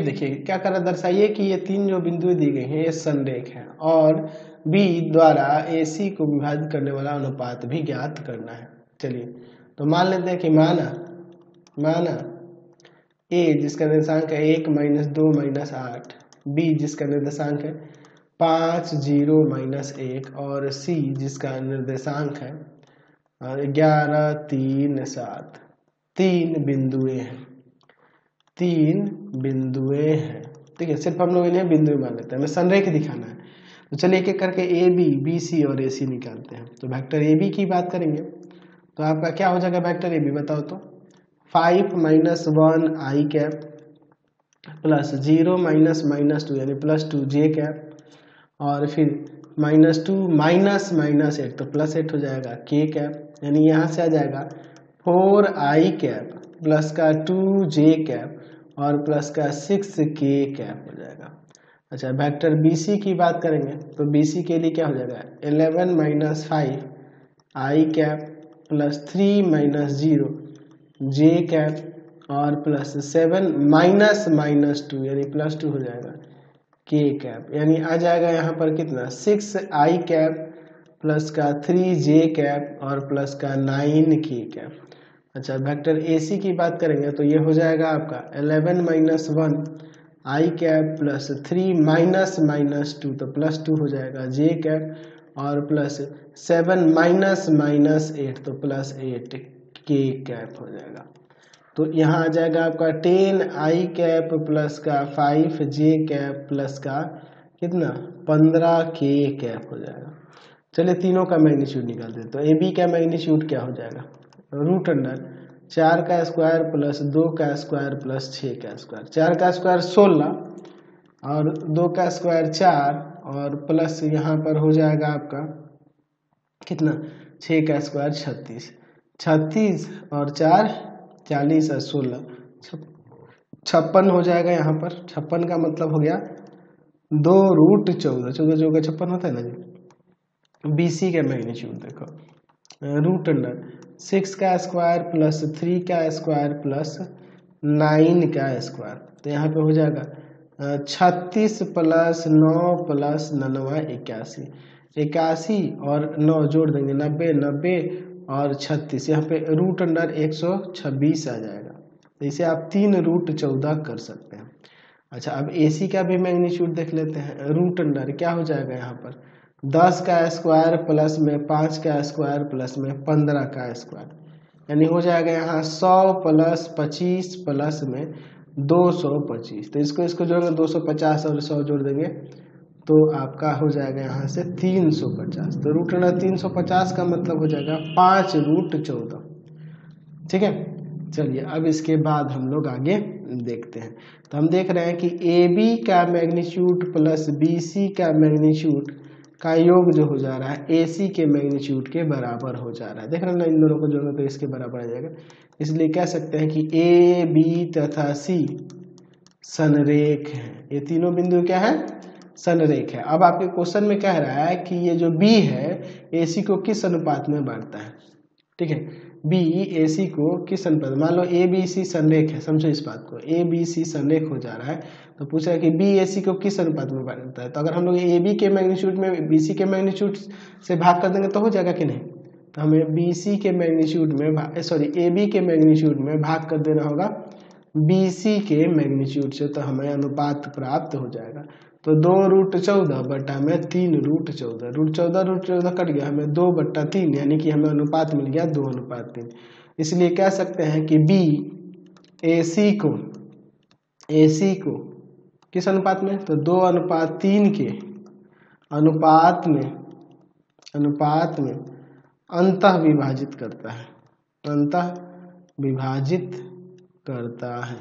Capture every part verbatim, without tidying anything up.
देखिए क्या कर रहा है, दर्शाइए कि ये तीन जो बिंदु दी गई हैं ये संरेख हैं और बी द्वारा ए सी को विभाजित करने वाला अनुपात भी ज्ञात करना है। चलिए तो मान लेते हैं कि माना माना ए जिसका निर्देशांक है एक माइनस दो माइनस आठ, बी जिसका निर्देशांक है पाँच जीरो माइनस एक और सी जिसका निर्देशांक है ग्यारह तीन सात। तीन बिंदुएं हैं तीन बिंदुएं हैं ठीक है, सिर्फ हम लोग इन्हें बिंदु मान लेते हैं, हमें संरेख दिखाना है। तो चलिए एक एक करके ए बी बी सी और ए सी निकालते हैं। तो वेक्टर ए बी की बात करेंगे तो आपका क्या हो जाएगा वेक्टर ए बी बताओ तो five minus one I cap plus zero minus minus two यानी प्लस टू जे कैप और फिर minus two minus minus eight तो प्लस एट हो जाएगा के कैप, यानी यहाँ से आ जाएगा फोर आई कैप प्लस का टू जे कैप और प्लस का सिक्स के कैप हो जाएगा। अच्छा वेक्टर बी सी की बात करेंगे तो बी सी के लिए क्या हो जाएगा eleven minus five I cap plus three minus zero J cap और plus seven minus minus two यानी प्लस टू हो जाएगा के कैप, यानी आ जाएगा यहाँ पर कितना सिक्स आई कैप प्लस का थ्री जे कैप और प्लस का नाइन के कैप। अच्छा वेक्टर ए सी की बात करेंगे तो ये हो जाएगा आपका eleven minus one I cap plus three minus minus two तो प्लस टू हो जाएगा जे कैप और plus seven minus minus eight तो प्लस एट के कैप हो जाएगा। तो यहाँ आ जाएगा आपका टेन आई कैप प्लस का फाइव जे कैप प्लस का कितना पंद्रह के कैप हो जाएगा। चलिए तीनों का मैग्नीट्यूड निकालते हैं। तो ए बी का मैग्नीट्यूड क्या हो जाएगा रूट अंडर चार का स्क्वायर प्लस दो का स्क्वायर प्लस छः का स्क्वायर, चार का स्क्वायर सोलह और दो का स्क्वायर चार और प्लस यहाँ पर हो जाएगा आपका कितना छः का स्क्वायर छत्तीस, छत्तीस और चार चालीस और सोलह छप्पन हो जाएगा। यहाँ पर छप्पन का मतलब हो गया दो रूट चौदह, चौदह चौदह छप्पन होता है ना जी। बी सी का मैग्नीट्यूड देखो रूट अंडर सिक्स का स्क्वायर प्लस थ्री का स्क्वायर प्लस नाइन का स्क्वायर, तो यहाँ पे हो जाएगा छत्तीस प्लस नौ प्लस ननवा इक्यासी, इक्यासी और नौ जोड़ देंगे नब्बे, नब्बे और छत्तीस, यहाँ पे रूट अंडर एक सौ छब्बीस आ जाएगा। तो इसे आप तीन रूट चौदह कर सकते हैं। अच्छा अब ए सी का भी मैग्नीट्यूड देख लेते हैं। रूट अंडर क्या हो जाएगा यहाँ पर दस का स्क्वायर प्लस में पाँच का स्क्वायर प्लस में पंद्रह का स्क्वायर, यानी हो जाएगा यहाँ सौ प्लस पच्चीस प्लस में दो सौ पच्चीस, तो इसको इसको जोड़ेंगे दो सौ पचास और सौ जोड़ देंगे तो आपका हो जाएगा यहाँ से तीन सौ पचास। तो रूट अंडर तीन सौ पचास का मतलब हो जाएगा पाँच रूट चौदह। ठीक है चलिए अब इसके बाद हम लोग आगे देखते हैं। तो हम देख रहे हैं कि ए बी का मैग्नीट्यूड प्लस बी सी का मैग्नीट्यूड का योग जो हो जा रहा है ए सी के मैग्नीट्यूड के बराबर हो जा रहा है। देख रहे हैं ना इन दोनों को जोड़ो तो इसके बराबर आ जाएगा। इसलिए कह सकते हैं कि ए बी तथा सी संरेख है। ये तीनों बिंदु क्या है संरेख है। अब आपके क्वेश्चन में कह रहा है कि ये जो बी है ए सी को किस अनुपात में बांटता है। ठीक है बी ए सी को किस अनुपात, मान लो ए बी सी संरेख है, समझो इस बात को ए बी सी संरेख हो जा रहा है तो पूछ रहा है कि बी ए सी को किस अनुपात में बांटता है। तो अगर हम लोग ए बी के मैग्नीट्यूड में बी सी के मैग्नीट्यूड से भाग कर देंगे तो हो जाएगा कि नहीं। तो हमें बी सी के मैग्नीट्यूड में सॉरी ए बी के मैग्नीट्यूड में भाग कर देना होगा बी सी के मैग्नीट्यूड से, तो हमें अनुपात प्राप्त हो जाएगा। तो दो रूट चौदह बटा में तीन रूट चौदह, रूट चौदह रूट चौदह कट गया, हमें दो बट्टा तीन यानी कि हमें अनुपात मिल गया दो अनुपात तीन। इसलिए कह सकते हैं कि बी ए सी को ए सी को किस अनुपात में, तो दो अनुपात तीन के अनुपात में अनुपात में अंतः विभाजित करता है, अंतः विभाजित करता है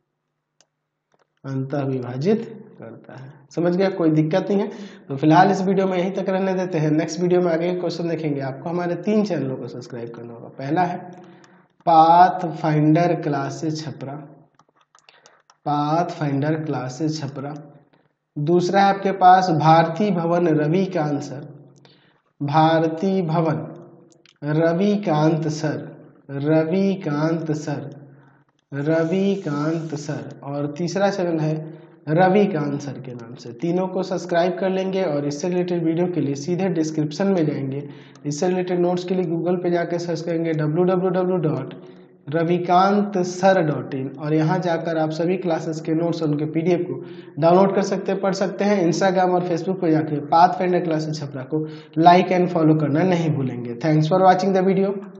अंतः विभाजित करता है। समझ गया, कोई दिक्कत नहीं है। तो फिलहाल इस वीडियो में यहीं तक रहने देते हैं। नेक्स्ट वीडियो में आगे क्वेश्चन देखेंगे। आपको हमारे तीन चैनलों को सब्सक्राइब करना होगा। पहला है Path Finder Classes Chhapra, Path Finder Classes Chhapra. दूसरा है आपके पास Bharti Bhavan Ravikant sir, Bharati Bhavan Ravikant sir Ravikant sir Ravikant sir, और तीसरा चैनल है रविकांत सर के नाम से। तीनों को सब्सक्राइब कर लेंगे और इससे रिलेटेड वीडियो के लिए सीधे डिस्क्रिप्शन में जाएंगे। इससे रिलेटेड नोट्स के लिए गूगल पे जाकर सर्च करेंगे W W W dot Ravikant sir dot in, और यहाँ जाकर आप सभी क्लासेस के नोट्स और उनके पीडीएफ को डाउनलोड कर सकते हैं, पढ़ सकते हैं। इंस्टाग्राम और फेसबुक पर जाकर पाथफाइंडर क्लासेस छपरा को लाइक एंड फॉलो करना नहीं भूलेंगे। Thanks for watching the video.